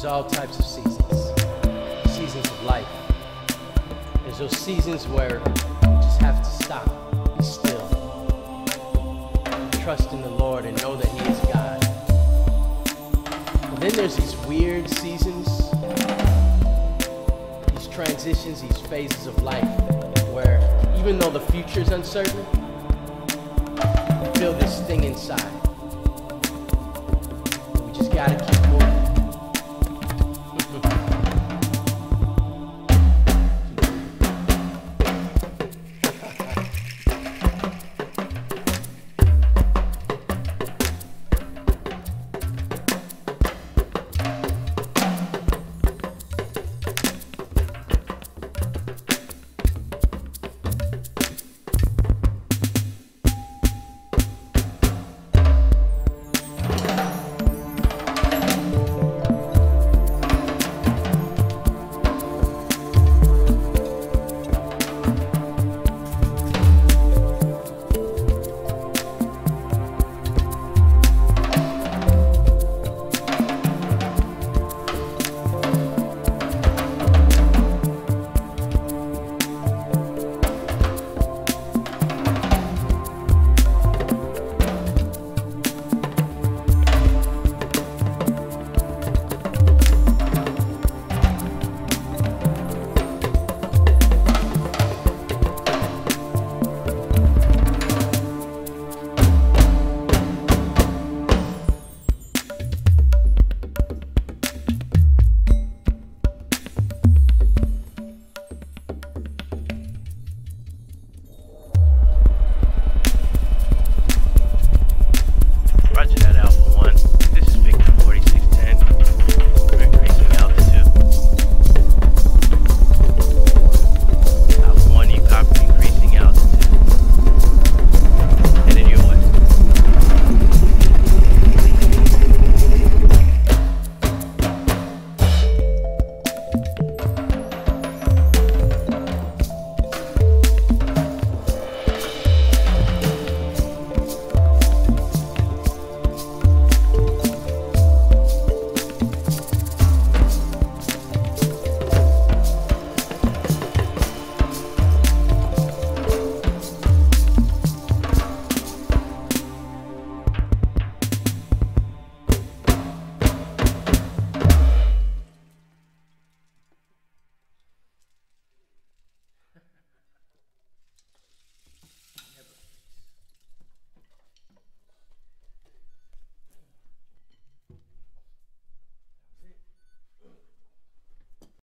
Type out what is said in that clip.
There's all types of seasons. Seasons of life. There's those seasons where you just have to stop, be still, trust in the Lord and know that He is God. And then there's these weird seasons, these transitions, these phases of life where even though the future is uncertain, you feel this thing inside. We just gotta keep